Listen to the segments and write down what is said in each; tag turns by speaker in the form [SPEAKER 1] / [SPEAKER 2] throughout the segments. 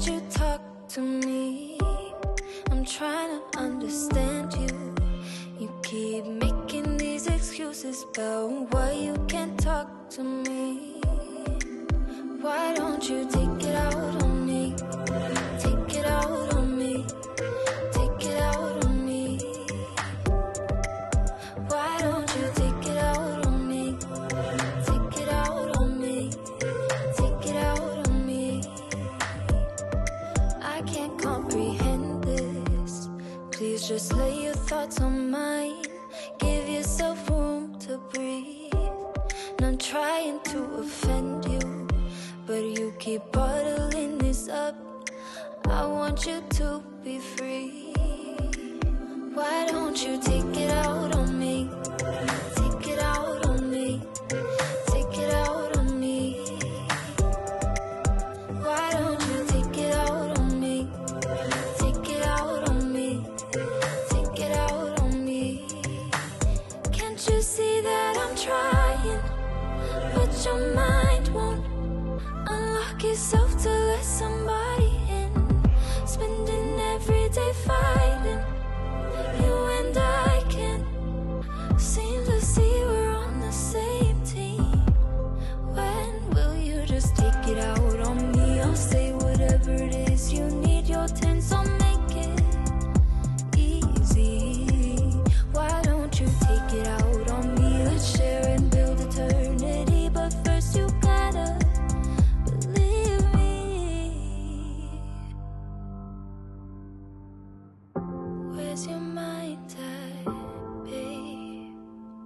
[SPEAKER 1] don't you talk to me? I'm trying to understand you. You keep making these excuses about why you can't talk to me. Why don't you take it out on me? Take it out on me. Take it out on me. Why don't you take it out on me? Take it out on me. Take it out on me. I can't comprehend this. Please just lay your thoughts on mine. Give yourself room to breathe. Not trying to offend you, but you keep bottling this up. I want you to be free. Why don't you take it out on me? Take it out on me. Take it out on me. Why don't you take it out on me? Take it out on me. Take it out on me. Can't you see that I'm trying, but your mind won't unlock yourself to let somebody in? Spending every day fighting. You and I can't seem to see we're on the same team. When will you just take it out on me? I'll say whatever it is you need. Your tense, I'll make it easy. Why don't you take it out on me? Let's share and build eternity. But first you gotta believe me. Where's your mind at, babe?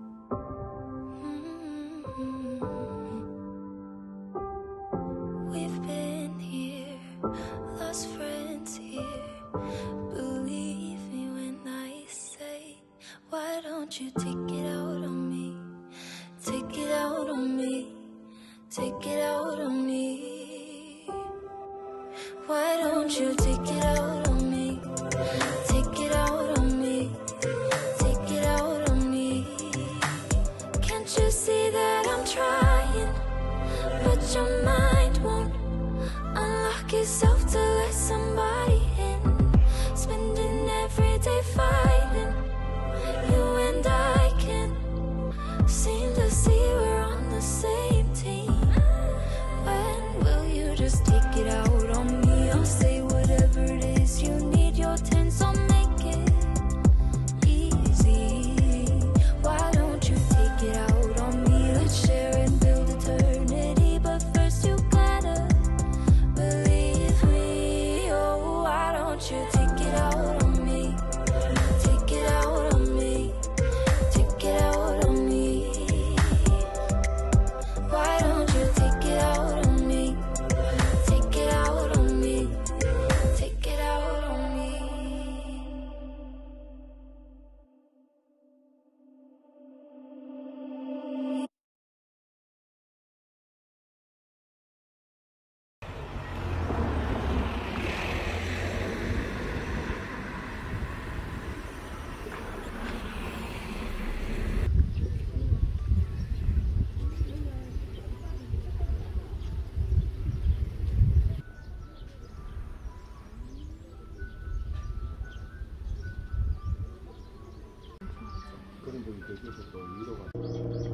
[SPEAKER 1] We've been here, lost friends here. Believe me when I say, why don't you take it out on me? Take it out on me. Take it out on me. Why don't you take it out on me? Take it out on me. Take it out on me. Can't you see that I'm trying, but your mind won't unlock yourself to let somebody in? Spending every day fighting. You and I can't seem to see we're on the same team. When will you just take it out on me? I'll say whatever it is you need. Your tense, I'll make it easy. Why don't you take it out on me? Let's share and build eternity. But first you gotta believe me. Oh, why don't you take it out on me? Take it out on me. Take it out on me. Why don't you take it out on me? Take it out on me. Take it out on me.
[SPEAKER 2] 그런 분이 계셔서 또 위로가